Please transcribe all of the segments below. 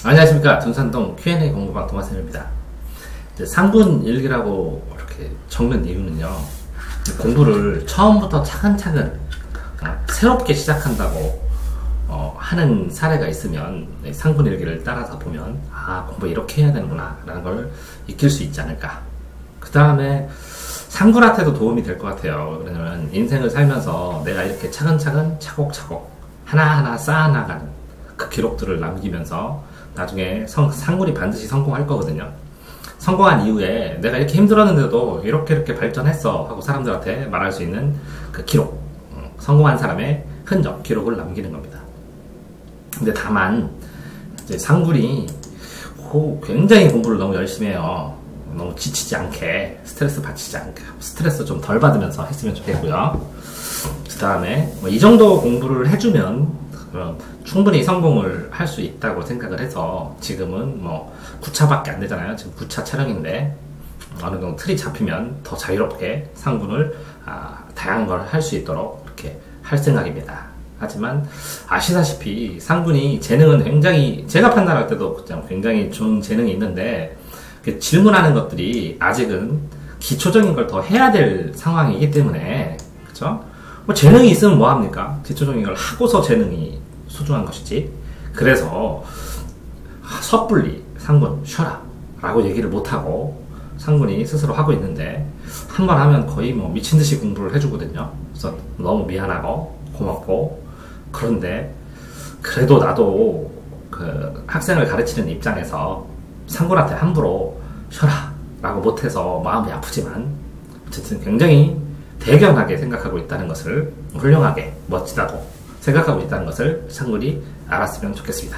안녕하십니까. 둔산동 Q&A 공부방 도마쌤입니다. 상분 일기라고 이렇게 적는 이유는요, 공부를 처음부터 차근차근 새롭게 시작한다고 하는 사례가 있으면 상분 일기를 따라서 보면 공부 이렇게 해야 되는구나 라는 걸 익힐 수 있지 않을까. 그 다음에 상분한테도 도움이 될 것 같아요. 왜냐면 인생을 살면서 내가 이렇게 차근차근 차곡차곡 하나하나 쌓아나가는 그 기록들을 남기면서 나중에 상군이 반드시 성공할 거거든요. 성공한 이후에 내가 이렇게 힘들었는데도 이렇게 발전했어 하고 사람들한테 말할 수 있는 그 기록, 성공한 사람의 흔적, 기록을 남기는 겁니다. 근데 다만 이제 상군이 굉장히 공부를 너무 열심히 해요. 너무 지치지 않게, 스트레스 받치지 않게, 스트레스 좀 덜 받으면서 했으면 좋겠고요. 그 다음에 이 정도 공부를 해주면 충분히 성공을 할 수 있다고 생각을 해서, 지금은 9차밖에 안 되잖아요. 지금 9차 촬영인데 어느 정도 틀이 잡히면 더 자유롭게 상분을 다양한 걸 할 수 있도록 이렇게 할 생각입니다. 하지만 아시다시피 상분이 재능은 굉장히, 제가 판단할 때도 굉장히 좋은 재능이 있는데, 질문하는 것들이 아직은 기초적인 걸 더 해야 될 상황이기 때문에, 그쵸? 재능이 있으면 뭐합니까? 기초적인 걸 하고서 재능이 소중한 것이지. 그래서 섣불리 상군 쉬어라 라고 얘기를 못하고 상군이 스스로 하고 있는데, 한 번 하면 거의 미친듯이 공부를 해주거든요. 그래서 너무 미안하고 고맙고, 그런데 그래도 나도 그 학생을 가르치는 입장에서 상군한테 함부로 쉬어라 라고 못해서 마음이 아프지만, 어쨌든 굉장히 대견하게 생각하고 있다는 것을, 훌륭하게 멋지다고 생각하고 있다는 것을 상군이 알았으면 좋겠습니다.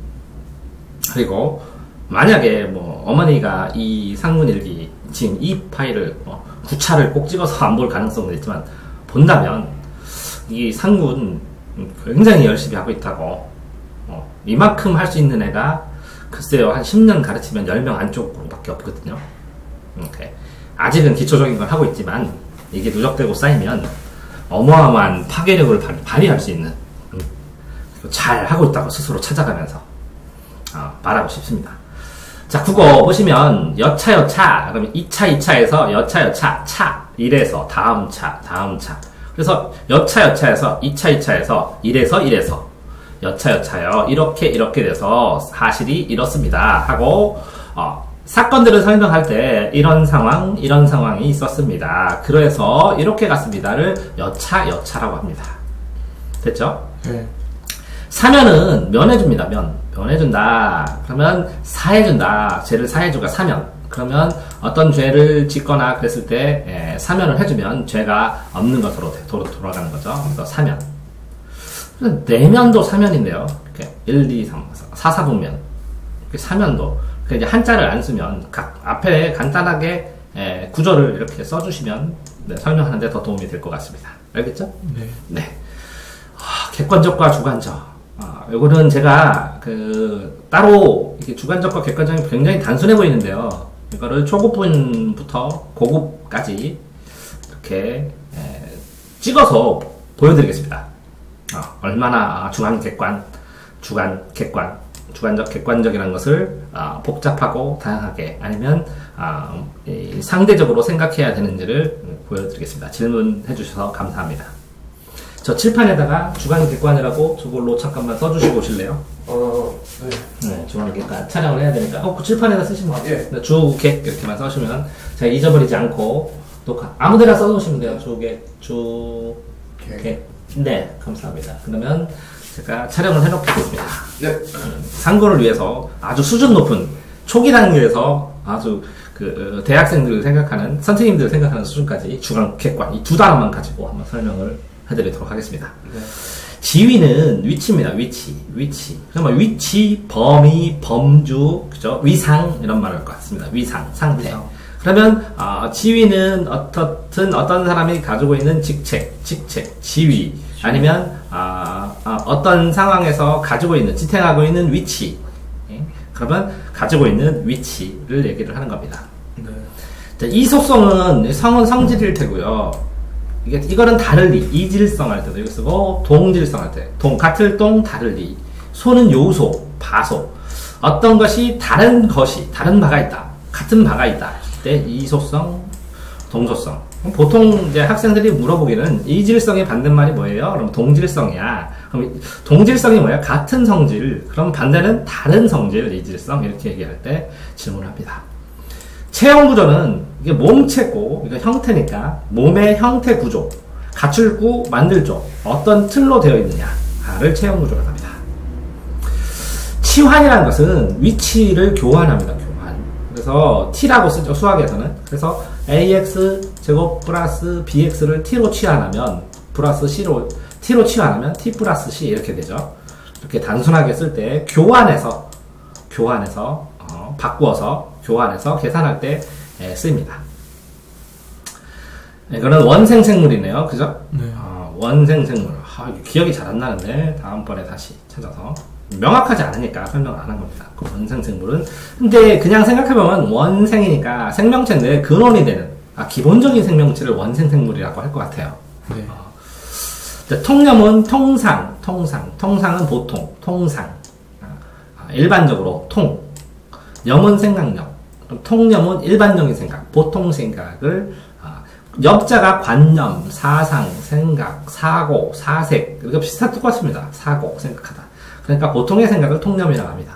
그리고 만약에 어머니가 이 상군일기 지금 이 파일을 9차를 꼭 찍어서 안 볼 가능성도 있지만 본다면, 이 상군 굉장히 열심히 하고 있다고, 이만큼 할 수 있는 애가 글쎄요 한 10년 가르치면 10명 안쪽으로밖에 없거든요. 이렇게 아직은 기초적인 걸 하고 있지만 이게 누적되고 쌓이면 어마어마한 파괴력을 발휘할 수 있는, 잘 하고 있다고 스스로 찾아가면서 말하고 싶습니다. 자, 국어 보시면 여차, 그러면 2차에서 여차, 차, 이래서 다음 차. 그래서 여차에서 2차에서 이래서 여차요. 이렇게 돼서 사실이 이렇습니다 하고, 사건들을 설명할 때 이런 상황이 있었습니다. 그래서 이렇게 갔습니다를 여차라고 합니다. 됐죠? 네. 사면은 면해줍니다. 면해준다. 그러면 사해준다. 죄를 사해주가 사면. 그러면 어떤 죄를 짓거나 그랬을 때 사면을 해주면 죄가 없는 것으로 돌아가는 거죠. 그래서 사면. 내면도 사면인데요. 이렇게 1, 2, 3, 4, 4분면. 사면도. 이제 한자를 안 쓰면 앞에 간단하게 구조를 이렇게 써주시면 설명하는데 더 도움이 될 것 같습니다. 알겠죠? 네. 객관적과 주관적. 요거는 제가 따로 이렇게 주관적과 객관적이 굉장히 단순해 보이는데요. 이거를 초급분부터 고급까지 이렇게 찍어서 보여드리겠습니다. 얼마나 주관, 객관, 주관적, 객관적이라는 것을 복잡하고 다양하게, 아니면 상대적으로 생각해야 되는지를 보여드리겠습니다. 질문해 주셔서 감사합니다. 저 칠판에다가 주관, 객관이라고 저걸로 잠깐만 써주시고 오실래요? 네, 주관, 객관 촬영을 해야 되니까 그 칠판에다 쓰시면 돼요. 네, 주, 객 이렇게만 써주시면 제가 잊어버리지 않고 아무데나 써놓으시면 돼요. 주, 객. 네, 감사합니다. 그러면 제가 촬영을 해놓겠습니다. 네. 상고를 위해서 아주 수준 높은 초기 단계에서 아주 대학생들을 생각하는, 선생님들을 생각하는 수준까지 주관, 객관 이 두 단어만 가지고 한번 설명을 해드리도록 하겠습니다. 네. 지위는 위치입니다. 위치. 그러면 위치, 범위, 범주, 그죠? 위상 이런 말을 할 것 같습니다. 위상, 상태. 그러면 지위는 어떤 사람이 가지고 있는 직책, 지위, 아니면 어떤 상황에서 가지고 있는, 지탱하고 있는 위치. 그러면 가지고 있는 위치를 얘기를 하는 겁니다. 네. 자, 이 속성은 성질일 테고요. 이거는 다를리, 이질성 할 때도 이거 쓰고, 동질성 할 때, 같을 동, 다를리. 소는 요소, 바소. 어떤 것이 다른 바가 있다. 같은 바가 있다. 했을 때 이소성, 동소성. 보통 이제 학생들이 물어보기는 이질성의 반대말이 뭐예요? 그럼 동질성이야. 그럼 동질성이 뭐야? 같은 성질. 그럼 반대는 다른 성질, 이질성. 이렇게 얘기할 때 질문합니다. 체형 구조는 이게 몸체고, 이거 형태니까 몸의 형태 구조, 갖출구, 만들조, 어떤 틀로 되어 있느냐를 체형 구조라고 합니다. 치환이라는 것은 위치를 교환합니다. 교환. 그래서 t라고 쓰죠. 수학에서는. 그래서 ax 제곱 플러스 bx를 t로 치환하면 플러스 c로 t로 치환하면 t 플러스 c 이렇게 되죠. 이렇게 단순하게 쓸 때 교환해서 바꾸어서 교환해서 계산할 때 씁니다. 이거는 원생생물이네요. 그죠? 네. 원생생물. 기억이 잘 안 나는데 다음번에 다시 찾아서. 명확하지 않으니까 설명을 안 한 겁니다. 그 원생생물은. 근데 그냥 생각해보면 원생이니까 생명체인데 근원이 되는, 기본적인 생명체를 원생생물이라고 할 것 같아요. 네. 통념은 통상은 보통, 통상. 일반적으로 염은 생각력. 통념은 일반적인 생각, 보통 생각을, 엽자가 관념, 사상, 생각, 사고, 사색. 이거 똑같습니다. 사고, 생각하다. 그러니까 보통의 생각을 통념이라고 합니다.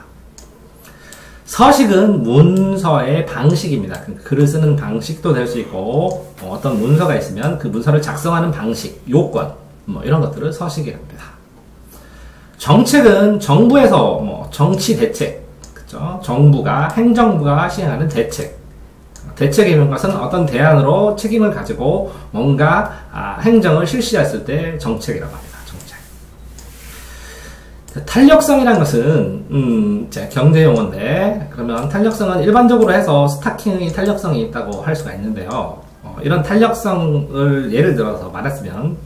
서식은 문서의 방식입니다. 글을 쓰는 방식도 될 수 있고, 어떤 문서가 있으면 그 문서를 작성하는 방식, 요건, 이런 것들을 서식이라고 합니다. 정책은 정부에서 정치 대책, 그죠? 정부가, 행정부가 시행하는 대책이라는 것은 어떤 대안으로 책임을 가지고 뭔가 행정을 실시했을 때 정책이라고 합니다. 탄력성이라는 것은 경제 용어인데, 그러면 탄력성은 일반적으로 해서 스타킹의 탄력성이 있다고 할 수가 있는데요. 이런 탄력성을 예를 들어서 말했으면,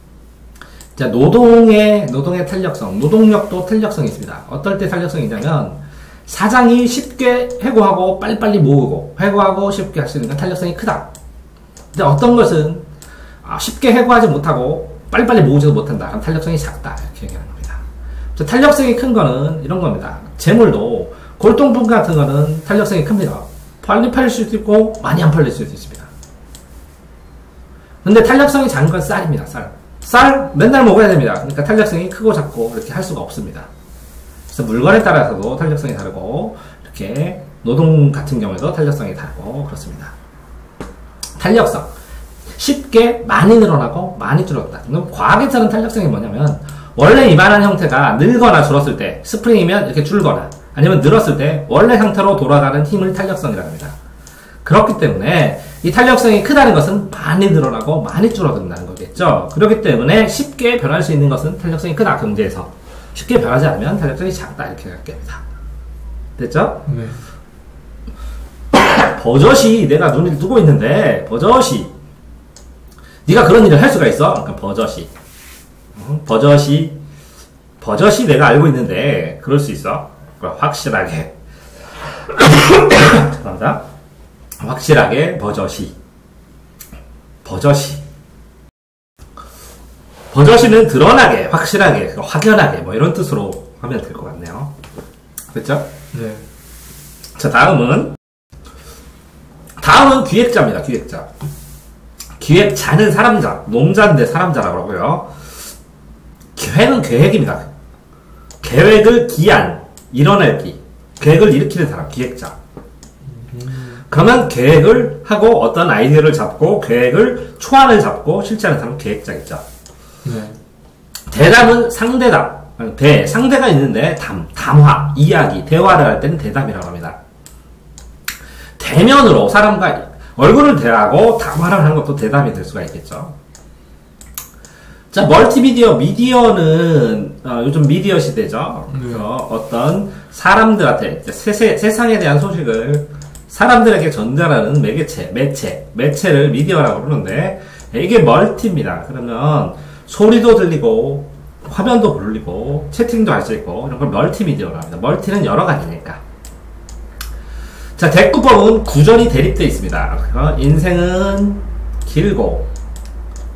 노동의 탄력성, 노동력도 탄력성이 있습니다. 어떨 때 탄력성이 있냐면 사장이 쉽게 해고하고 빨리빨리 모으고 회고하고 쉽게 할 수 있는 건 탄력성이 크다. 근데 어떤 것은 쉽게 해고하지 못하고 빨리빨리 모으지도 못한다. 그럼 탄력성이 작다. 이렇게 얘기하는 겁니다. 탄력성이 큰 거는 이런 겁니다. 재물도 골동품 같은 거는 탄력성이 큽니다. 빨리 팔릴 수도 있고 많이 안 팔릴 수도 있습니다. 근데 탄력성이 작은 건 쌀입니다. 쌀 맨날 먹어야 됩니다. 그러니까 탄력성이 크고 작고 이렇게 할 수가 없습니다. 그래서 물건에 따라서도 탄력성이 다르고, 이렇게 노동 같은 경우에도 탄력성이 다르고 그렇습니다. 탄력성, 쉽게 많이 늘어나고 많이 줄었다. 그럼 과학에서는 탄력성이 뭐냐면 원래 이만한 형태가 늘거나 줄었을 때, 스프링이면 이렇게 줄거나 아니면 늘었을 때 원래 상태로 돌아가는 힘을 탄력성이라고 합니다. 그렇기 때문에 이 탄력성이 크다는 것은 많이 늘어나고 많이 줄어든다는 거겠죠. 그렇기 때문에 쉽게 변할 수 있는 것은 탄력성이 크다. 경제에서 쉽게 변하지 않으면 탄력성이 작다. 이렇게 생각합니다. 됐죠? 네. 버젓이 내가 눈을 뜨고 있는데 버젓이 네가 그런 일을 할 수가 있어? 그러니까 버젓이 내가 알고 있는데 그럴 수 있어? 확실하게 죄송합니다. 확실하게 버젓이는 드러나게, 확실하게, 확연하게 이런 뜻으로 하면 될 것 같네요. 됐죠? 네. 자, 다음은 기획자입니다. 기획자는 사람자, 농자인데 사람자라고 하고요. 계획은 계획입니다. 계획을 이뤄내기, 계획을 일으키는 사람, 기획자. 그러면 계획을 하고 어떤 아이디어를 잡고 초안을 잡고 실천하는 사람은 계획자겠죠. 네. 대담은 상대담. 상대가 있는데 담화, 이야기, 대화를 할 때는 대담이라고 합니다. 대면으로 사람과 얼굴을 대하고 담화를 하는 것도 대담이 될 수가 있겠죠. 자, 미디어는 요즘 미디어 시대죠. 어떤 사람들한테 세상에 대한 소식을 사람들에게 전달하는 매체를 미디어라고 부르는데, 이게 멀티입니다. 그러면 소리도 들리고 화면도 불리고 채팅도 할 수 있고 이런 걸 멀티미디어라고 합니다. 멀티는 여러 가지니까. 자, 대꾸법은 구절이 대립되어 있습니다. 인생은 길고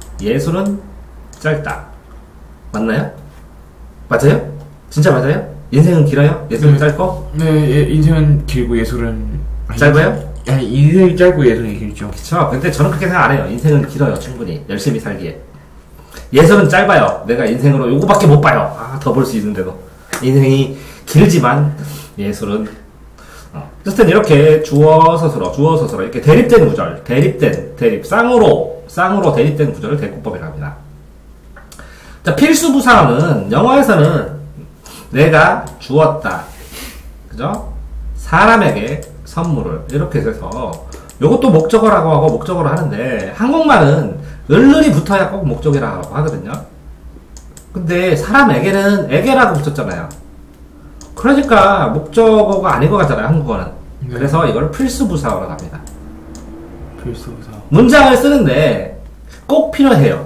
예술은 짧다. 맞나요? 맞아요? 진짜 맞아요? 인생은 길어요? 예술은 짧고? 네, 인생은 길고 예술은 짧아요? 아니, 인생이 짧고 예술이 길죠. 그쵸. 근데 저는 그렇게 생각 안 해요. 인생은 길어요. 충분히. 열심히 살기에. 예술은 짧아요. 내가 인생으로 요거밖에 못 봐요. 더 볼 수 있는데도. 인생이 길지만 예술은 어쨌든 이렇게 주어 서술어 이렇게 대립된 구절, 대립, 쌍으로 대립된 구절을 대꾸법이라고 합니다. 자, 필수 부사어는 영어에서는 내가 주었다. 그죠? 사람에게 선물을 이렇게 해서 요것도 목적어라고 하고 목적어로 하는데 한국말은 을을이 붙어야 꼭 목적이라고 하거든요. 근데 사람에게는 에게라고 붙였잖아요. 그러니까 목적어가 아닌 것 같잖아요, 한국어는. 네. 그래서 이걸 필수부사어라고 합니다. 필수부사. 문장을 쓰는데 꼭 필요해요.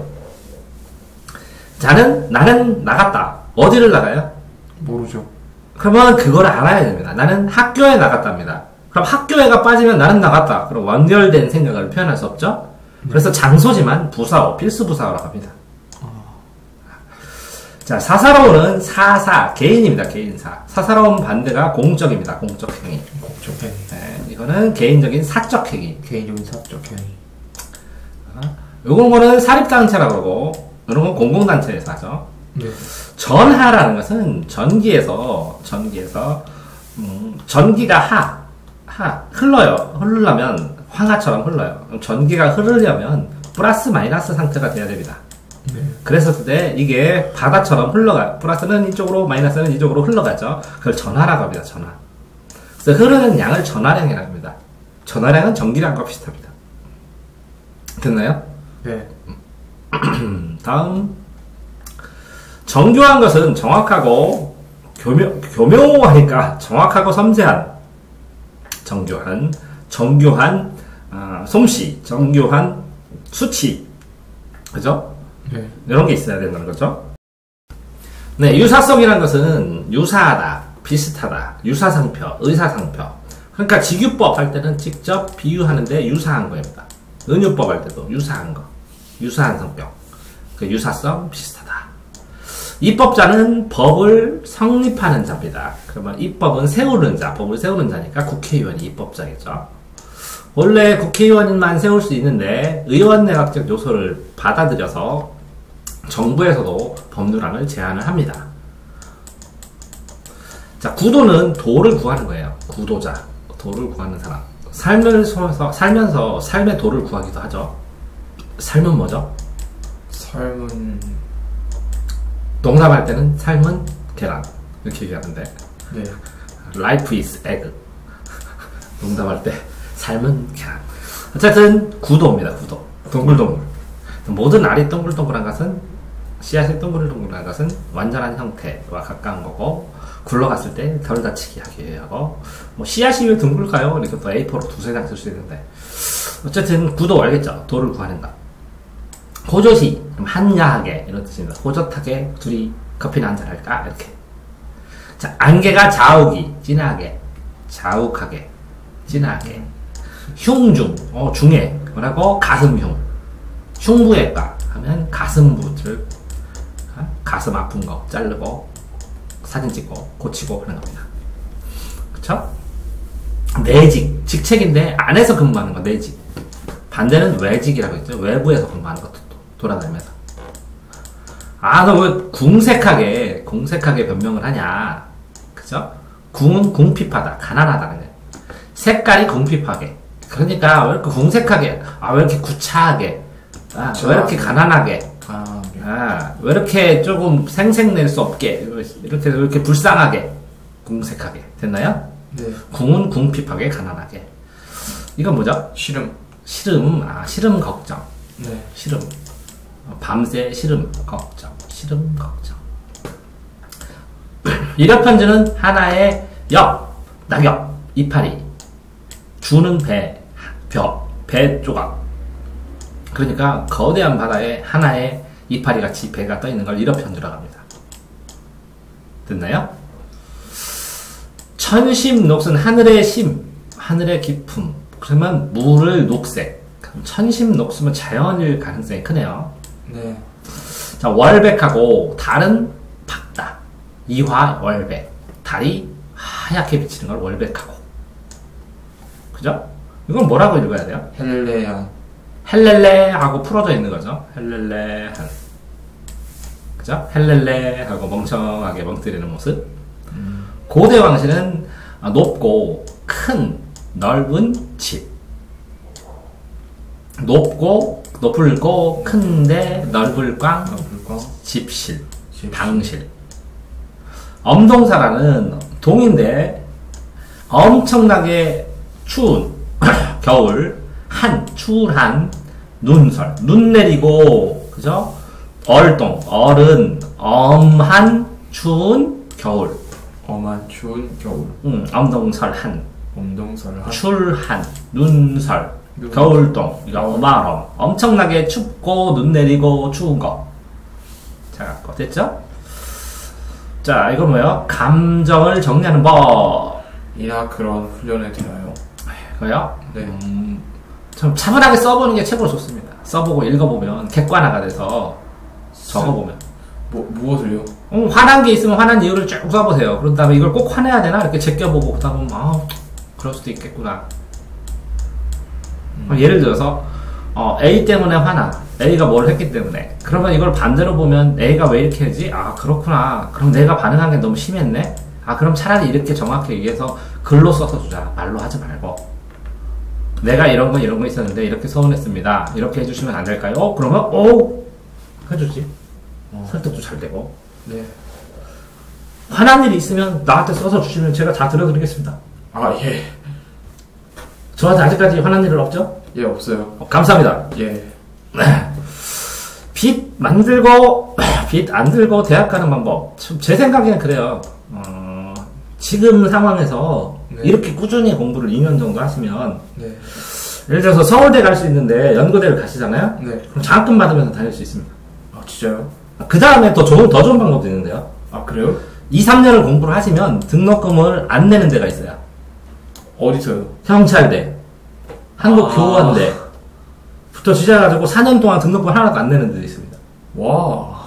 나는 나갔다. 어디를 나가요? 모르죠. 그러면 그걸 알아야 됩니다. 나는 학교에 나갔답니다. 그럼 학교에가 빠지면 나는 나갔다. 그럼 완결된 생각을 표현할 수 없죠? 그래서 장소지만 부사어, 필수부사어라고 합니다. 자, 사사로운은 개인입니다. 개인사. 사사로운 반대가 공적입니다. 공적행위. 공적행위. 네, 이거는 개인적인 사적행위. 개인적인 사적행위. 요런 거는 사립단체라고 그러고, 이런 건 공공단체에서 하죠. 네. 전하라는 것은 전기가 흘러요. 흐르려면 황하처럼 흘러요. 전기가 흐르려면 플러스 마이너스 상태가 돼야 됩니다. 네. 그랬을 때 이게 바다처럼 흘러가요. 플러스는 이쪽으로 마이너스는 이쪽으로 흘러가죠. 그걸 전하라고 합니다. 전하. 그래서 흐르는 양을 전하량이라고 합니다. 전하량은 전기량과 비슷합니다. 됐나요? 네. 다음, 정교한 것은 정확하고 교묘하니까 정확하고 섬세한, 정교한, 솜씨, 정교한 수치, 그죠? 네. 이런 게 있어야 된다는 거죠. 네, 유사성이라는 것은 유사하다, 비슷하다, 유사상표, 의사상표. 그러니까 직유법 할 때는 직접 비유하는데 유사한 거입니다. 은유법 할 때도 유사한 거, 유사한 성격, 그 유사성, 비슷하다. 입법자는 법을 성립하는 자입니다. 그러면 입법은 세우는 자, 법을 세우는 자니까 국회의원이 입법자겠죠. 원래 국회의원만 세울 수 있는데 의원 내각적 요소를 받아들여서 정부에서도 법률안을 제안을 합니다. 자, 구도는 도를 구하는 거예요. 구도자, 도를 구하는 사람. 살면서 삶의 도를 구하기도 하죠. 삶은 뭐죠? 삶은 농담할 때는 삶은 계란 이렇게 얘기하는데, 네. Life is egg. 농담할 때 삶은 계란. 어쨌든 구도입니다. 구도. 동글동글. 모든 알이 동글동글한 것은, 씨앗이 동글동글한 것은 완전한 형태와 가까운 거고, 굴러갔을 때 덜 다치게 하기 하고, 뭐 씨앗이 왜 둥글까요? 이렇게 또 A4로 두세 장 쓸 수 있는데, 어쨌든 구도 알겠죠? 도를 구하는 것. 호젓이, 한야하게 이런 뜻입니다. 호젓하게 둘이 커피나 한잔 할까? 이렇게. 자, 안개가 자욱이, 진하게, 자욱하게, 진하게. 흉중, 중에, 뭐라고? 가슴흉. 흉부외과 하면 가슴부, 즉 가슴 아픈 거 자르고 사진 찍고 고치고 그런 겁니다. 그쵸? 내직, 직책인데 안에서 근무하는 거 내직. 반대는 외직이라고 했죠. 외부에서 근무하는 것도 돌아다니면서. 너 왜 궁색하게 변명을 하냐. 그죠? 궁은 궁핍하다, 가난하다. 그냥. 색깔이 궁핍하게. 그러니까 왜 이렇게 궁색하게, 왜 이렇게 구차하게, 왜 이렇게 가난하게, 왜 이렇게 조금 생색낼 수 없게, 이렇게 불쌍하게, 궁색하게. 됐나요? 네. 궁은 궁핍하게, 가난하게. 이건 뭐죠? 시름. 시름 걱정. 네. 시름. 밤새 시름 걱정. 시름 걱정. 이력편지는 하나의 낙엽, 이파리. 주는 배 조각. 그러니까 거대한 바다에 하나의 이파리 같이 배가 떠 있는 걸 이력편지라고 합니다. 됐나요? 천심녹슨 하늘의 심, 하늘의 깊음. 그러면 물을 녹색. 천심녹으면 자연일 가능성이 크네요. 네. 자, 월백하고 달은 밝다. 이화월백. 달이 하얗게 비치는 걸 월백하고. 그죠? 이건 뭐라고 읽어야 돼요? 헬레야. 헬렐레 하고 풀어져 있는 거죠. 헬렐레 한. 그죠? 헬렐레 하고 멍청하게 멍때리는 모습. 고대 왕실은 높고 큰 넓은 집. 높을고 큰데 넓을 꽝 집실. 방실. 엄동사라는 동인데 엄청나게 추운 겨울, 추울한 눈설, 눈 내리고, 그죠? 얼동, 얼은, 엄한, 추운 겨울. 엄한 추운 겨울. 엄동설한, 엄동설한. 출한, 눈설, 겨울동, 이거 어마어마. 엄청나게 춥고, 눈 내리고, 추운 거. 자, 됐죠? 자, 이거 뭐예요? 감정을 정리하는 법. 이나 그런 훈련에 되나요? 그거요? 네. 좀 차분하게 써보는 게 최고로 좋습니다. 써보고 읽어보면 객관화가 돼서 적어보면. 무엇을요? 화난 게 있으면 화난 이유를 쭉 써보세요. 그런 다음에 이걸 꼭 화내야 되나? 이렇게 제껴보고 그러다 보면 그럴 수도 있겠구나. 예를 들어서 A 때문에 화나. A가 뭘 했기 때문에. 그러면 이걸 반대로 보면 A가 왜 이렇게 하지? 그렇구나. 그럼 내가 반응한 게 너무 심했네? 그럼 차라리 이렇게 정확히 얘기해서 글로 써서 주자. 말로 하지 말고. 내가 이런 거 있었는데 이렇게 서운했습니다. 이렇게 해주시면 안 될까요? 그러면 해주지. 설득도 잘 되고. 네. 화난 일이 있으면 나한테 써서 주시면 제가 다 들어드리겠습니다. 예. 저한테 아직까지 화난 일은 없죠? 예, 없어요. 감사합니다. 예. 빚 만들고 빚 안 들고 대학 가는 방법. 제 생각에는 그래요. 지금 상황에서 네. 이렇게 꾸준히 공부를 2년 정도 하시면 네. 예를 들어서 서울대 갈 수 있는데 연고대를 가시잖아요. 네. 그럼 장학금 받으면서 다닐 수 있습니다. 진짜요? 그 다음에 더 좋은 방법도 있는데요. 그래요? 2, 3년을 공부를 하시면 등록금을 안 내는 데가 있어요. 어디서요? 경찰대, 한국교원대 부터 시작해가지고 4년 동안 등록금 하나도 안 내는 데도 있습니다. 와.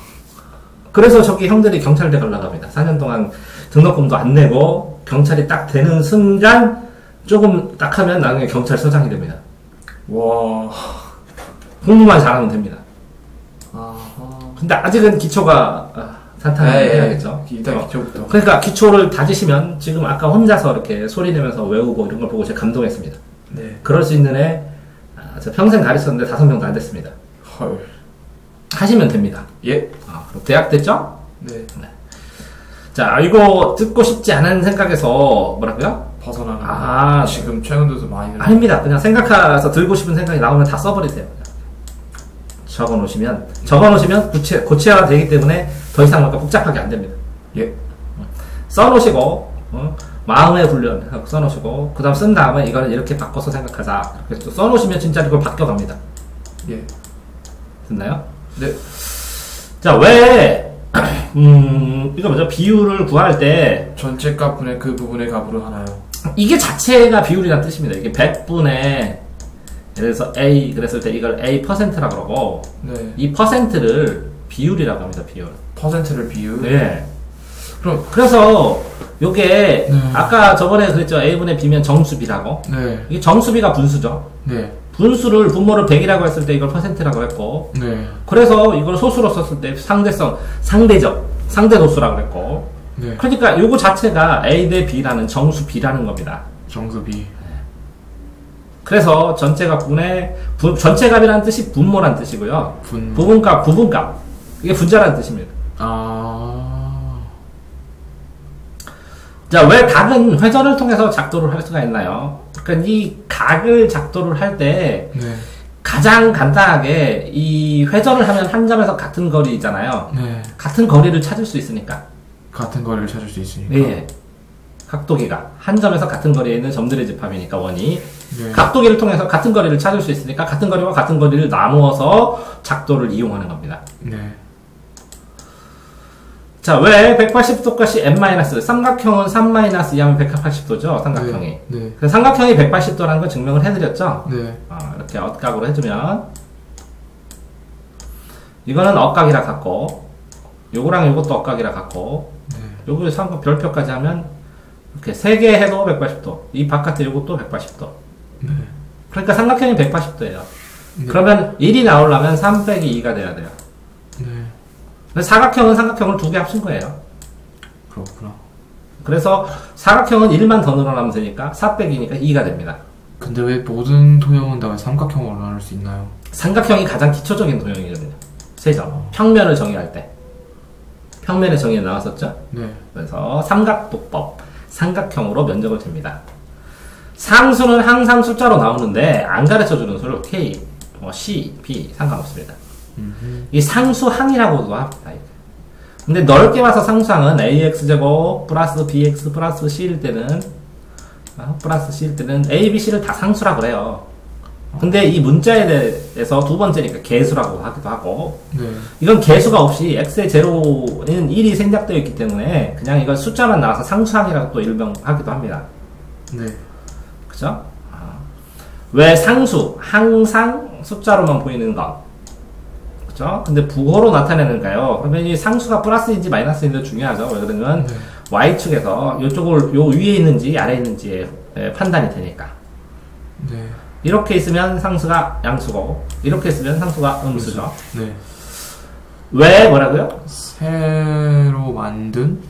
그래서 저기 형들이 경찰대 가려고 합니다. 4년 동안 등록금도 안 내고 경찰이 딱 되는 순간 조금 딱 하면 나중에 경찰서장이 됩니다. 와. 공부만 잘하면 됩니다. 아하. 근데 아직은 기초가 탄탄히 해야겠죠. 일단 기초부터. 그러니까 기초를 다지시면 지금 아까 혼자서 이렇게 소리 내면서 외우고 이런 걸 보고 제가 감동했습니다. 네. 그럴 수 있는 애 저 평생 가르쳤는데 5명도 안 됐습니다. 헐. 하시면 됩니다. 예. 그럼 대학 됐죠? 네. 자, 이거 듣고 싶지 않은 생각에서 뭐라고요? 벗어나는. 지금 최근 들어서 많이 들어요. 아닙니다. 그냥 생각해서 들고 싶은 생각이 나오면 다 써버리세요. 적어놓으시면 고체화가 되기 때문에 더 이상 뭔가 복잡하게 안 됩니다. 예. 써놓으시고 마음의 훈련 하고 써놓으시고 그 다음 쓴 다음에 이거는 이렇게 바꿔서 생각하자. 이렇게 또 써놓으시면 진짜 이걸 바뀌어갑니다. 예. 됐나요? 네. 자, 왜 이거 뭐죠? 비율을 구할 때 전체 값분의 그 부분의 값으로 하나요? 이게 자체가 비율이라는 뜻입니다. 이게 100분의 예를 들어서 A 그랬을 때 이걸 A%라고 그러고 네. 이 %를 비율이라고 합니다. 비율. 퍼센트를 비율? 네. 그래서 요게 아까 저번에 그랬죠. A분의 B면 정수비라고. 네. 이게 정수비가 분수죠. 네. 분수를 분모를 100이라고 했을 때 이걸 %라고 했고 네. 그래서 이걸 소수로 썼을 때 상대도수라고 그랬고 네. 그러니까 요거 자체가 A 대 B라는 정수 B라는 겁니다. 정수비. 그래서 전체값분의 전체값이라는 뜻이 분모란 뜻이고요. 부분값, 이게 분자라는 뜻입니다. 자, 왜 각은 회전을 통해서 작도를 할 수가 있나요? 그러니까 이 각을 작도를 할 때 네. 가장 간단하게 이 회전을 하면 한 점에서 같은 거리잖아요. 네. 같은 거리를 찾을 수 있으니까. 같은 거리를 찾을 수 있으니까. 네. 각도기가 한 점에서 같은 거리에 있는 점들의 집합이니까 원이 네. 각도기를 통해서 같은 거리를 찾을 수 있으니까 같은 거리와 같은 거리를 나누어서 작도를 이용하는 겁니다. 네. 자, 왜 180도까지 n-, 삼각형은 3-2하면 180도죠, 삼각형이. 네. 네. 그래서 삼각형이 180도라는 걸 증명을 해드렸죠? 네. 이렇게 억각으로 해주면, 이거는 억각이라 같고, 요거랑 요것도 억각이라 같고, 여기 삼각 별표까지 하면 이렇게 3개 해도 180도. 이 바깥에 요것도 180도. 네. 그러니까 삼각형이 180도예요. 네. 그러면 1이 나오려면 3 빼기 2가 돼야 돼요. 네. 사각형은 삼각형을 2개 합친 거예요. 그렇구나. 그래서 사각형은 1만 더 늘어나면 되니까 4 빼기니까 2가 됩니다. 근데 왜 모든 도형은 다 삼각형으로 나눌 수 있나요? 삼각형이 가장 기초적인 도형이거든요. 세점. 평면을 정의할 때. 평면의 정의에 나왔었죠? 네. 그래서 삼각도법. 삼각형으로 면적을 잽니다. 상수는 항상 숫자로 나오는데 안 가르쳐주는 수를 K, C, B 상관없습니다. 이 상수항이라고도 합니다. 근데 넓게 봐서 상수항은 AX제곱 플러스 BX 플러스 C일 때는 A, B, C를 다 상수라 그래요. 근데 이 문자에 대해서 두 번째니까 개수라고 하기도 하고 네. 이건 개수가 없이 x의 제로는 1이 생략되어 있기 때문에 그냥 이건 숫자만 나와서 상수항이라고 또 일명하기도 합니다. 네. 그죠? 왜 상수, 항상 숫자로만 보이는 것. 그죠? 근데 부호로 나타내는가요? 그러면 이 상수가 플러스인지 마이너스인지 중요하죠. 왜 그러면 네. y축에서 이쪽을 요 위에 있는지 아래에 있는지 판단이 되니까. 네. 이렇게 있으면 상수가 양수고 이렇게 있으면 상수가 음수죠. 네. 왜 뭐라고요? 새로 만든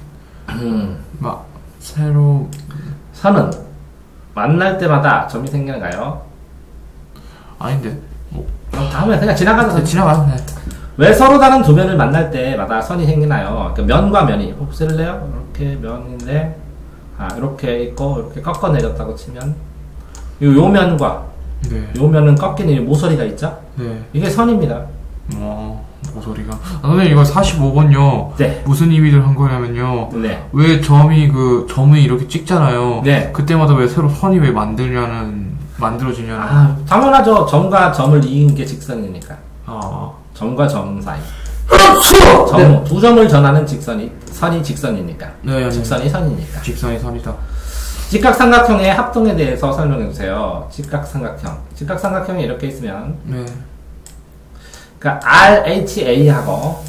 새로 선은 만날 때마다 점이 생기는가요? 아닌데 뭐 다음에 그냥 지나가서 지나가요. 네. 왜 서로 다른 두 면을 만날 때마다 선이 생기나요? 그러니까 면과 면이 없을래요? 이렇게 면인데 이렇게 있고 이렇게 꺾어 내렸다고 치면 요 면과 네. 요 면은 꺾이는 모서리가 있죠? 네. 이게 선입니다. 모서리가. 선생님 이거 45번요. 네. 무슨 의미를 한 거냐면요. 네. 왜 점이 이렇게 찍잖아요. 네. 그때마다 왜 새로 선이 왜 만들어지냐는. 당연하죠. 점과 점을 이은 게 직선이니까. 점과 점 사이. 네. 두 점을 전하는 선이 직선이니까. 네. 직선이 선이니까. 직선이 선이다. 직각삼각형의 합동에 대해서 설명해주세요. 직각삼각형이 이렇게 있으면, 네. 그러니까 RHA하고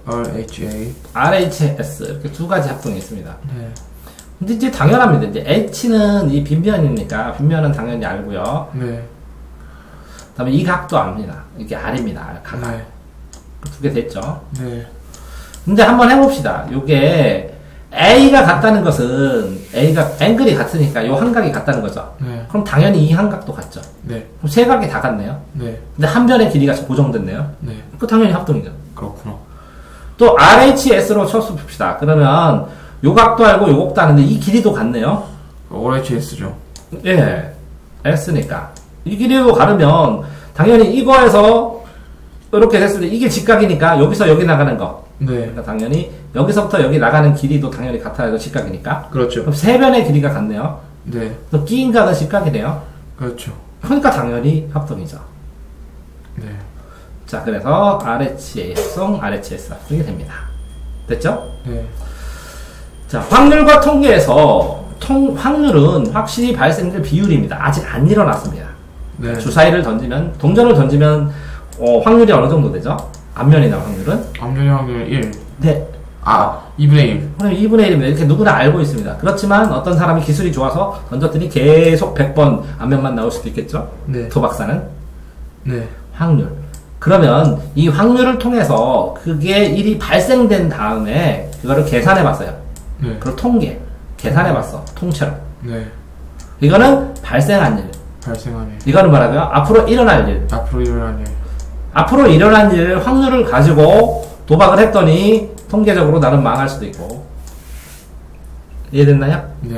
RHS 이렇게 두 가지 합동이 있습니다. 네. 근데 이제 당연합니다. 이제 H는 이 빗면이니까 빗면은 당연히 알고요. 네. 그다음에 이 각도 압니다. 이게 R입니다. 각각. 네. 두 개 됐죠. 네. 근데 한번 해봅시다. 요게 A가 같다는 것은 A가 앵글이 같으니까 요 한각이 같다는 거죠. 네. 그럼 당연히 이 한각도 같죠. 네. 그럼 세 각이 다 같네요. 네. 근데 한 변의 길이가 고정됐네요. 네. 그 당연히 합동이죠. 그렇구나. 또 RHS로 쳐봅시다. 그러면 요 각도 알고 요 각도 아는데 이 길이도 같네요. RHS죠. 예, S니까 이 길이로 가르면 당연히 이거에서 이렇게 됐을 때 이게 직각이니까 여기서 여기 나가는 거. 네. 그러니까 당연히 여기서부터 여기 나가는 길이도 당연히 같아야 직각이니까. 그렇죠. 그럼 세 변의 길이가 같네요. 네. 또 끼인 각은 직각이네요. 그렇죠. 그러니까 당연히 합동이죠. 네. 자, 그래서 RHA성, RHS 합동이 됩니다. 됐죠? 네. 자, 확률과 통계에서 확률은 확실히 발생될 비율입니다. 아직 안 일어났습니다. 네. 주사위를 던지면, 동전을 던지면 확률이 어느 정도 되죠? 앞면이 나올 확률은? 앞면의 확률 1. 네. 2분의 1. 그럼 2분의 1입니다. 이렇게 누구나 알고 있습니다. 그렇지만 어떤 사람이 기술이 좋아서 던졌더니 계속 100번 앞면만 나올 수도 있겠죠? 네. 도박사는? 네. 확률. 그러면 이 확률을 통해서 그게 일이 발생된 다음에 그거를 계산해 봤어요. 네. 그리고 통계. 계산해 봤어. 통째로. 네. 이거는 발생한 일. 발생한 일. 이거는 뭐라고요? 앞으로 일어날 일. 앞으로 일어날 일. 앞으로 일어난 일 확률을 가지고 도박을 했더니 통계적으로 나름 망할 수도 있고. 이해됐나요? 네.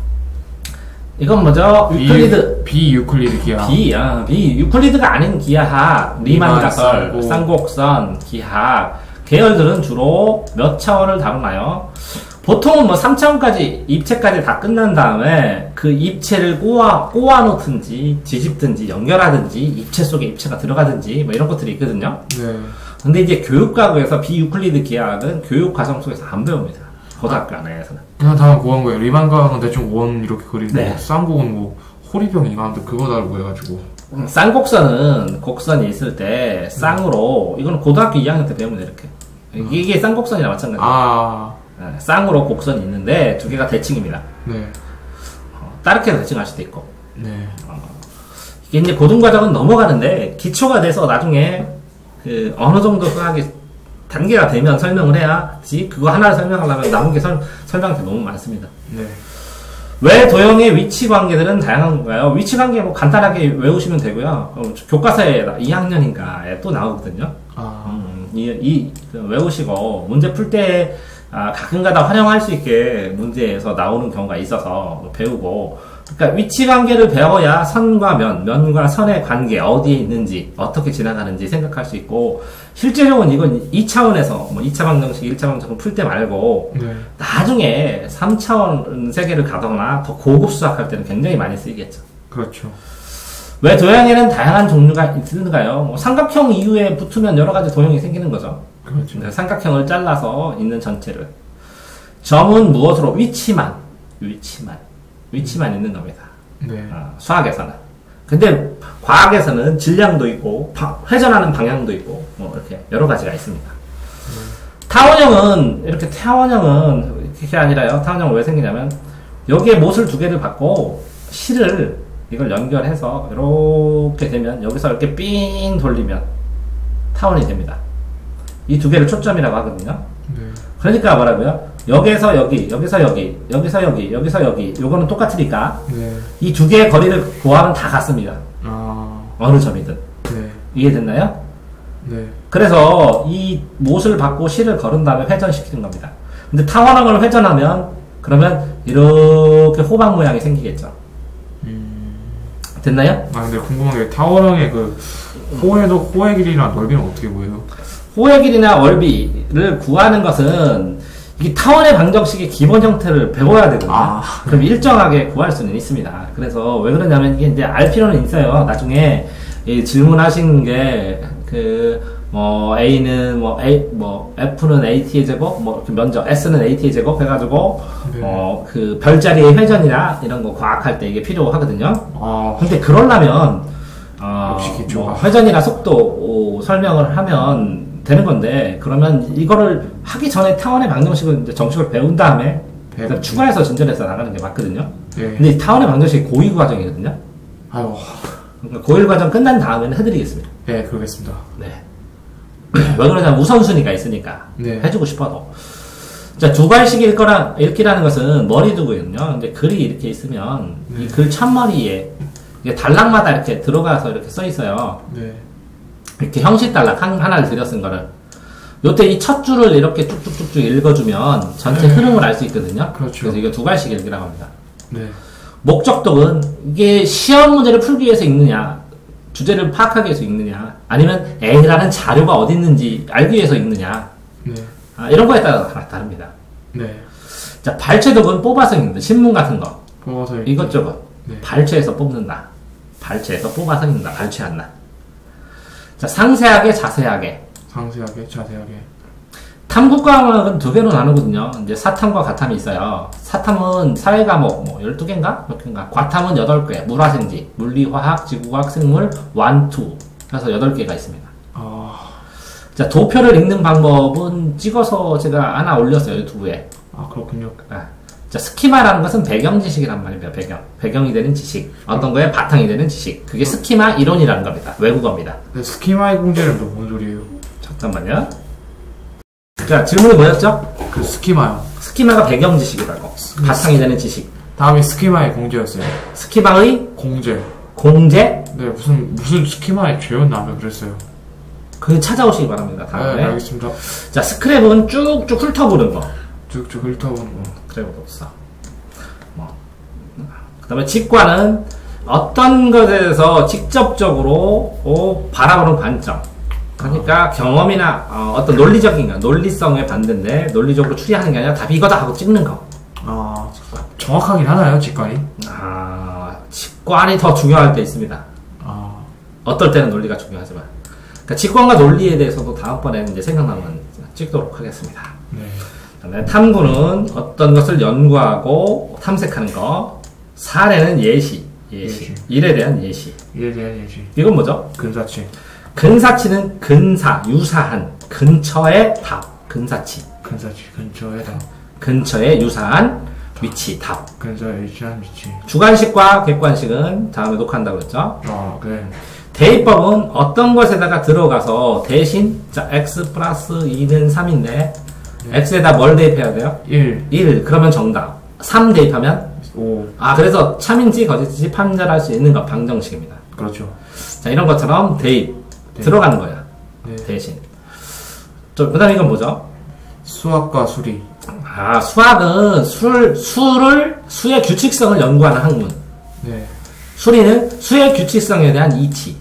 이건 뭐죠? 유클리드. 비유클리드 기하. 유클리드가 아닌 기하학, 리만 가설, 쌍곡선, 기하학 계열들은 주로 몇 차원을 다루나요? 보통은 뭐 3차원까지 입체까지 다 끝난 다음에 그 입체를 꼬아 놓든지 뒤집든지 연결하든지 입체 속에 입체가 들어가든지 뭐 이런 것들이 있거든요. 네. 근데 이제 교육과학에서 비유클리드 기하학은 교육 과정 속에서 안 배웁니다. 고등학교 안에서는. 그냥 다 그건 거예요. 리만 가는 대충 원 이렇게 그리고 네. 쌍곡은 뭐 호리병인가 하는데 그거 달고 해가지고. 쌍곡선은 곡선이 있을 때 쌍으로 이거는 고등학교 2학년 때 배우면 이렇게 이게 쌍곡선이랑 마찬가지예요. 쌍으로 곡선이 있는데 두 개가 대칭입니다. 네. 따르게 대칭할 수도 있고. 네. 이게 이제 고등과정은 넘어가는데 기초가 돼서 나중에 그 어느 정도 수학이 단계가 되면 설명을 해야지 그거 하나를 설명하려면 남은 게 설명할 게 너무 많습니다. 네. 왜 도형의 위치 관계들은 다양한 건가요? 위치 관계 뭐 간단하게 외우시면 되고요. 교과서에 2학년인가에 또 나오거든요. 외우시고 문제 풀 때 가끔가다 활용할 수 있게 문제에서 나오는 경우가 있어서 배우고, 그러니까 위치 관계를 배워야 선과 면과 선의 관계 어디에 있는지 어떻게 지나가는지 생각할 수 있고, 실제적으로는 이건 2차원에서 뭐 2차 방정식, 1차 방정식 풀 때 말고 네. 나중에 3차원 세계를 가거나 더 고급 수학할 때는 굉장히 많이 쓰이겠죠. 그렇죠. 왜 도형에는 다양한 종류가 있는가요? 뭐 삼각형 이후에 붙으면 여러 가지 도형이 생기는 거죠. 그렇죠. 삼각형을 잘라서 있는 전체를. 점은 무엇으로? 위치만 있는 겁니다. 네. 수학에서는. 근데 과학에서는 질량도 있고 회전하는 방향도 있고 뭐 이렇게 여러 가지가 있습니다. 타원형은 그게 아니라요. 타원형은 왜 생기냐면 여기에 못을 두 개를 받고 실을 이걸 연결해서 이렇게 되면 여기서 이렇게 삥 돌리면 타원이 됩니다. 이 두 개를 초점이라고 하거든요. 네. 그러니까 뭐라고요? 여기서 여기, 여기서 여기, 여기서 여기, 여기서 여기, 요거는 똑같으니까 네. 이 두 개의 거리를 구하면 다 같습니다. 어느 점이든. 네. 이해됐나요? 네. 그래서 이 못을 받고 실을 걸은 다음에 회전시키는 겁니다. 근데 타원형을 회전하면 그러면 이렇게 호박 모양이 생기겠죠. 됐나요? 근데 궁금한 게 타원형의 그 호의 길이나 넓이는 어떻게 보여요? 호의 길이나 넓이를 구하는 것은 이 타원의 방정식의 기본 형태를 배워야 되거든요. 그럼 일정하게 구할 수는 있습니다. 그래서 왜 그러냐면 이게 이제 알 필요는 있어요. 나중에 이 질문하신 게 A는 F는 AT의 제곱, 이렇게 면적, S는 AT의 제곱 해가지고, 네. 그 별자리의 회전이나 이런 거 과학할 때 이게 필요하거든요. 근데 그러려면, 역시 기초가. 회전이나 속도 설명을 하면 되는 건데, 그러면 이거를 하기 전에 타원의 방정식을 이제 정식으로 배운 다음에, 그다음 추가해서 진전해서 나가는 게 맞거든요. 네. 근데 이 타원의 방정식이 고의 과정이거든요. 아유. 그러니까 고일 과정 끝난 다음에는 해드리겠습니다. 네, 그러겠습니다. 네. 왜 그러냐면 우선순위가 있으니까. 네. 해주고 싶어도. 자, 두 발씩 읽기라는 것은 머리 두고요. 근데 글이 이렇게 있으면 이 글 첫머리에 이게 단락마다 이렇게 들어가서 이렇게 써 있어요. 네. 이렇게 형식 단락 하나를 들여 쓴 거를. 요때 이 첫 줄을 이렇게 쭉쭉쭉쭉 읽어주면 전체 흐름을 알 수 있거든요. 그렇죠. 그래서 이거 두 발씩 읽기라고 합니다. 네. 목적독은 이게 시험 문제를 풀기 위해서 읽느냐, 주제를 파악하기 위해서 읽느냐, 아니면 A라는 자료가 어디 있는지 알기 위해서 읽느냐, 네. 이런 거에 따라 다릅니다. 네. 자, 발췌독은 뽑아서 읽는다. 신문 같은 거. 뽑아서 이것저것. 네. 발췌해서 뽑는다. 발췌해서 뽑아서 읽는다. 발췌 안 나. 자, 상세하게, 자세하게. 상세하게, 자세하게. 탐구과학은 두 개로 나누거든요. 이제 사탐과 과탐이 있어요. 사탐은 사회과목 12개인가? 몇 개인가? 과탐은 8개. 물화생지, 물리, 화학, 지구과학, 생물, 완투. 그래서 8개가 있습니다. 자, 도표를 읽는 방법은 찍어서 제가 하나 올렸어요. 유튜브에. 그렇군요. 자, 스키마라는 것은 배경 지식이란 말입니다. 배경이 되는 지식. 어떤 거에 바탕이 되는 지식. 그게 스키마 이론이라는 겁니다. 외국어입니다. 네, 스키마의 공제는 또 뭔 소리예요? 잠깐만요. 자, 질문이 뭐였죠? 그 스키마요. 스키마가 배경 지식이라고. 바탕이 되는 지식. 다음에 스키마의 공제였어요. 스키마의 공제. 공제? 네, 무슨 스키마의 죄였나 하면 그랬어요. 그 찾아오시기 바랍니다. 다음에. 네, 알겠습니다. 자, 스크랩은 쭉쭉 훑어보는 거. 쭉쭉 훑어보는 거. 스크랩은 없어. 그 다음에 직관은 어떤 것에 대해서 직접적으로 바라보는 관점. 그러니까 경험이나 어떤 논리성의 반대인데 논리적으로 추리하는 게 아니라 답이 이거다 하고 찍는 거. 정확하긴 하나요, 직관이? 직관이 더 중요할 때 있습니다. 어떨 때는 논리가 중요하지만. 그러니까 직관과 논리에 대해서도 다음번에는 이제 생각나면 찍도록 하겠습니다. 네. 그다음에 탐구는 어떤 것을 연구하고 탐색하는 거. 사례는 예시. 일에 대한 예시. 일에 대한 예시. 이건 뭐죠? 근사치. 근사치는 근사, 유사한, 근처의 답, 근사치. 근사치, 근처의 답. 근처에 유사한 위치, 답. 근처에 유사한 위치. 주관식과 객관식은 다음에 녹화한다고 그랬죠. 그래. 대입법은 어떤 것에다가 들어가서 대신, 자, x 플러스 2는 3인데, x에다 뭘 대입해야 돼요? 1. 그러면 정답. 3 대입하면? 5. 그래서 참인지 거짓인지 판별할 수 있는 것, 방정식입니다. 그렇죠. 자, 이런 것처럼 대입. 들어가는 거야. 대신. 그 다음 이건 뭐죠? 수학과 수리. 수학은 수의 규칙성을 연구하는 학문. 네. 수리는 수의 규칙성에 대한 이치.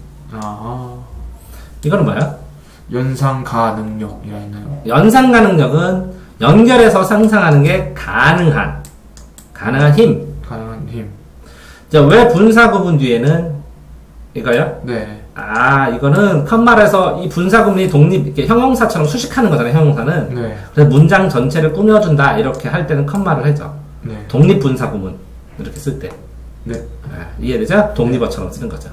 이거는 뭐야? 연상가 능력이라 했나요? 연상가 능력은 연결해서 상상하는 게 가능한 힘. 가능한 힘. 자, 왜 분사 구문 뒤에는 이거요? 네. 이거는 컴말에서 이 분사 구문이 독립, 이렇게 형용사처럼 수식하는 거잖아요, 형용사는. 네. 그래서 문장 전체를 꾸며준다, 이렇게 할 때는 컴말을 하죠. 네. 독립 분사 구문. 이렇게 쓸 때. 네. 이해되죠? 독립어처럼 쓰는 거죠.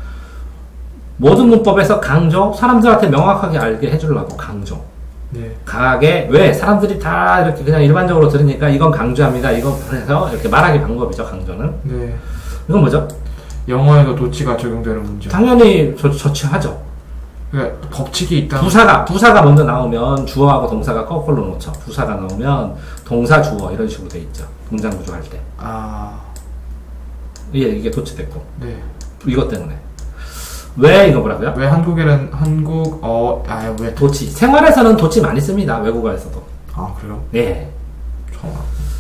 모든 문법에서 강조, 사람들한테 명확하게 알게 해주려고 강조. 네. 강하게, 왜? 사람들이 다 이렇게 그냥 일반적으로 들으니까 이건 강조합니다. 이거 해서 이렇게 말하기 방법이죠, 강조는. 네. 이건 뭐죠? 영어에도 도치가 적용되는 문제. 당연히 저치하죠. 그러니까 법칙이 있다. 부사가 먼저 나오면 주어하고 동사가 거꾸로 놓죠. 부사가 나오면 동사, 주어 이런 식으로 돼 있죠. 동장 구조할 때. 이게 도치됐고. 네. 이것 때문에. 왜 이거 뭐라고요? 왜 한국에는 왜 도치. 생활에서는 도치 많이 씁니다. 외국어에서도. 그래요? 네. 처음.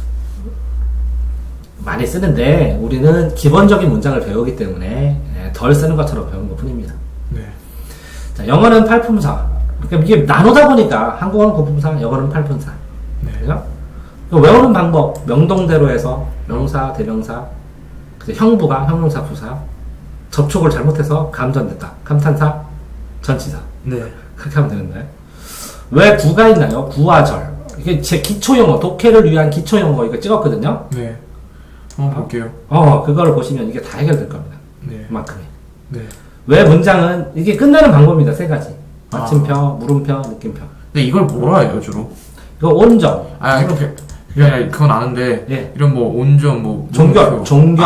많이 쓰는데 우리는 기본적인 문장을 배우기 때문에 덜 쓰는 것처럼 배우는 것 뿐입니다. 네. 자, 영어는 팔품사. 그러니까 이게 나누다 보니까 한국어는 고품사, 영어는 팔품사. 네. 그죠? 외우는 방법, 명동대로 해서 명사, 대명사, 형부가 형용사, 부사, 접촉을 잘못해서 감전됐다. 감탄사, 전치사. 네. 그렇게 하면 되는데. 왜 구가 있나요? 구와 절. 이게 제 기초영어, 독해를 위한 기초영어 이거 찍었거든요? 네. 한번 볼게요. 그걸 보시면 이게 다 해결될 겁니다. 네. 그만큼이. 네. 왜 문장은, 이게 끝나는 방법입니다. 세 가지. 마침표, 물음표, 느낌표. 근데 이걸 뭐라 해요, 주로? 이거 온정. 그게 아니라 그건 아는데, 예. 이런 뭐, 온전, 뭐, 종결.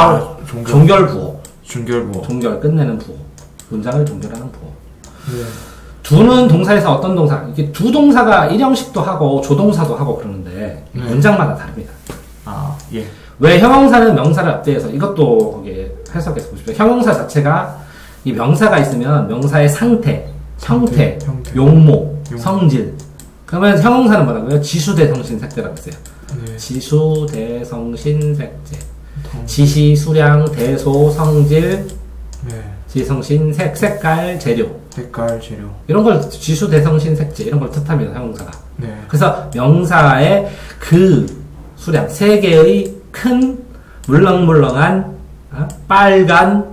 종결 부호. 종결부호. 종결, 끝내는 부호. 문장을 종결하는 부호. 네. 두는 동사에서 어떤 동사, 이게 두 동사가 일형식도 하고 조동사도 하고 그러는데, 네. 문장마다 다릅니다. 예. 왜 형용사는 명사를 앞뒤해서, 이것도 거기에 해석해서 보십시오. 형용사 자체가 이 명사가 있으면 명사의 상태, 형태, 용모, 성질. 그러면 형용사는 뭐라고요? 지수대성신색제라고 했어요. 네. 지수대성신색제. 지시, 수량, 대소, 성질, 네. 지성신색, 색깔, 재료. 이런 걸 지수대성신색제 이런 걸 뜻합니다. 형용사가. 네. 그래서 명사의 그 수량, 세 개의 큰 물렁물렁한 빨간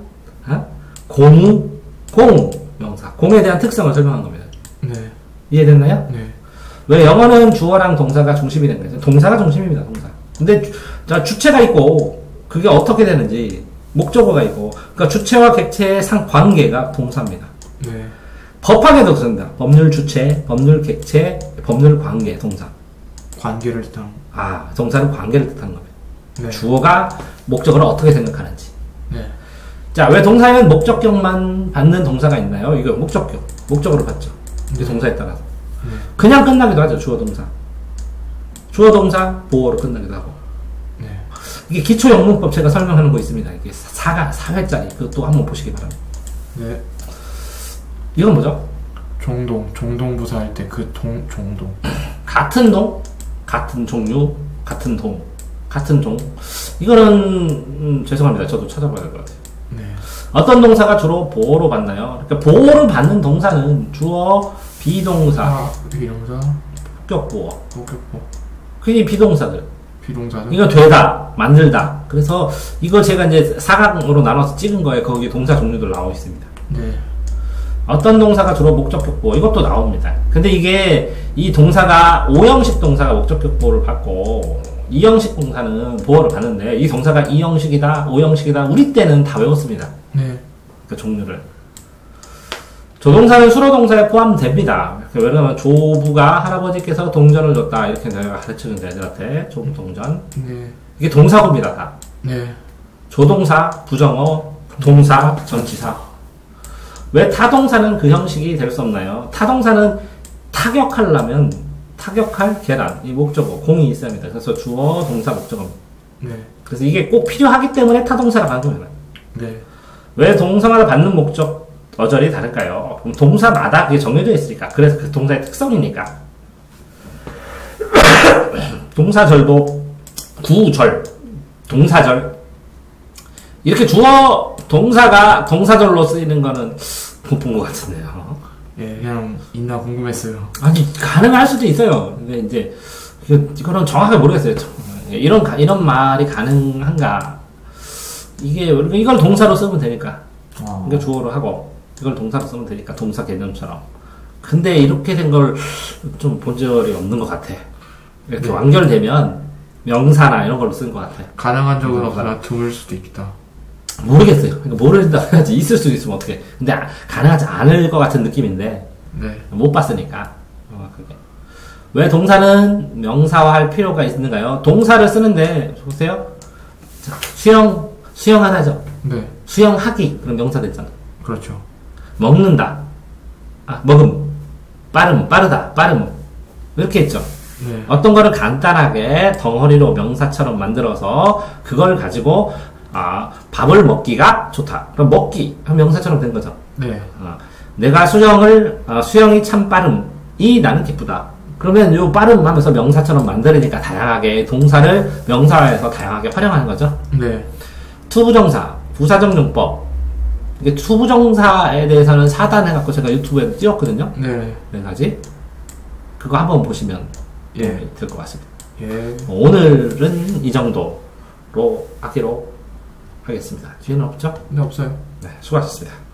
고무, 공 명사. 공에 대한 특성을 설명한 겁니다. 네. 이해됐나요? 네. 왜 영어는 주어랑 동사가 중심이 되는 거죠? 동사가 중심입니다. 동사. 근데 주체가 있고 그게 어떻게 되는지 목적어가 있고 그러니까 주체와 객체의 관계가 동사입니다. 네. 법학에도 그렇습니다. 법률 주체, 법률 객체, 법률 관계, 동사. 관계를 뜻하는. 동사는 관계를 뜻하는 겁니다. 네. 주어가 목적어를 어떻게 생각하는지. 네. 자, 왜 동사에는 목적격만 받는 동사가 있나요? 이거 목적격. 목적어로 받죠. 이 동사에 따라서. 그냥 끝나기도 하죠. 주어 동사. 주어 동사 보어로 끝나기도 하고. 네. 이게 기초 영문법 제가 설명하는 거 있습니다. 이게 4회짜리. 그것도 한번 보시기 바랍니다. 네. 이건 뭐죠? 종동부사 할 때 그 종동. 같은 동, 같은 종류, 같은 동, 같은 종. 이거는 죄송합니다. 저도 찾아봐야 될 것 같아요. 네. 어떤 동사가 주로 보어로 받나요? 그러니까 보어로 받는 동사는 주어, 비동사, 비동사, 목격보어. 목격보. 그게 비동사들. 비동사들. 이거 되다, 만들다. 그래서 이거 제가 이제 사각으로 나눠서 찍은 거에 거기 동사 종류들 나와 있습니다. 네. 어떤 동사가 주로 목적격보어. 이것도 나옵니다. 근데 이게 이 동사가 5형식 동사가 목적격보어를 받고 2형식 동사는 보어를 받는데 이 동사가 2형식이다, 5형식이다. 우리 때는 다 외웠습니다. 네. 그 종류를. 조동사는 수로동사에 포함됩니다. 왜냐면 조부가 할아버지께서 동전을 줬다. 이렇게 내가 가르치는데 애들한테 조부 동전. 네. 이게 동사구입니다. 다. 네. 조동사, 부정어, 동사, 전치사. 왜 타동사는 그 형식이 될 수 없나요? 타동사는 타격하려면 타격할 계란, 이 목적어, 공이 있어야 합니다. 그래서 주어, 동사, 목적어. 네. 그래서 이게 꼭 필요하기 때문에 타동사라고 하는 겁니다. 네. 왜 동사마다 받는 목적, 어절이 다를까요? 그럼 동사마다 그게 정해져 있으니까. 그래서 그 동사의 특성이니까. 동사절도 구절, 동사절. 이렇게 주어, 동사가 동사절로 쓰이는 거는 못 본 것 같은데요. 예, 그냥 있나 궁금했어요. 아니, 가능할 수도 있어요. 근데 이제, 이거는 정확하게 모르겠어요. 이런 말이 가능한가. 이걸 동사로 쓰면 되니까. 이거 주어로 하고, 이걸 동사로 쓰면 되니까. 동사 개념처럼. 근데 이렇게 된 걸 좀 본 적이 없는 것 같아. 이렇게 네. 완결되면 명사나 이런 걸로 쓰는 것 같아. 가능한 적은 없으나 드물 수도 있다. 모르겠어요. 그러니까 모른다 해야지. 있을 수도 있으면 어떡해. 근데 가능하지 않을 것 같은 느낌인데, 네. 못 봤으니까. 그게. 왜 동사는 명사화할 필요가 있는가요? 동사를 쓰는데, 보세요. 자, 수영 하나죠. 네. 수영하기. 그럼 명사 됐잖아. 그렇죠. 먹는다. 먹음. 빠름, 빠르다, 빠름. 이렇게 했죠. 네. 어떤 거를 간단하게 덩어리로 명사처럼 만들어서 그걸 가지고 밥을 먹기가 좋다. 그럼 먹기 명사처럼 된 거죠. 네. 내가 수영이 참 빠름이 나는 기쁘다. 그러면 요 빠름 하면서 명사처럼 만들으니까 다양하게 동사를 명사에서 다양하게 활용하는 거죠. 네. 투부정사, 부사적 용법. 이게 투부정사에 대해서는 4단 해갖고 제가 유튜브에 띄웠거든요. 네. 네 가지. 그거 한번 보시면 예. 될 것 같습니다. 예. 오늘은 이 정도로 하기로 하겠습니다. 뒤에는 없죠? 네, 없어요. 네, 수고하셨습니다.